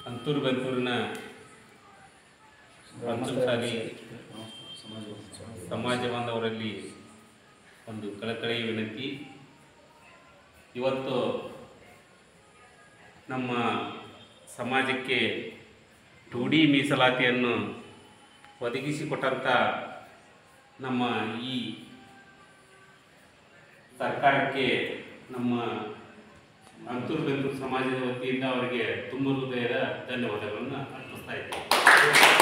ಅಂತೂರು ಬೆಂತೂರಿನ ಪಂಚಮಸಾಲಿ ಸಮಾಜ ಬಾಂಧವರಲ್ಲಿ ಒಂದು ಕಳಕಳಿಯ ವಿನಂತಿ. ಇವತ್ತು ನಮ್ಮ ಸಮಾಜಕ್ಕೆ 2D ಮೀಸಲಾತಿಯನ್ನು ಒದಗಿಸಿಕೊಟ್ಟಂಥ ನಮ್ಮ ಈ ಸರ್ಕಾರಕ್ಕೆ ನಮ್ಮ ಅಂತೂರು ಬೆಂತೂರು ಸಮಾಜದ ವತಿಯಿಂದ ಅವರಿಗೆ ತುಂಬ ಹೃದಯದ ಧನ್ಯವಾದಗಳನ್ನು ಅರ್ಪಿಸ್ತಾ ಇದ್ದೇವೆ.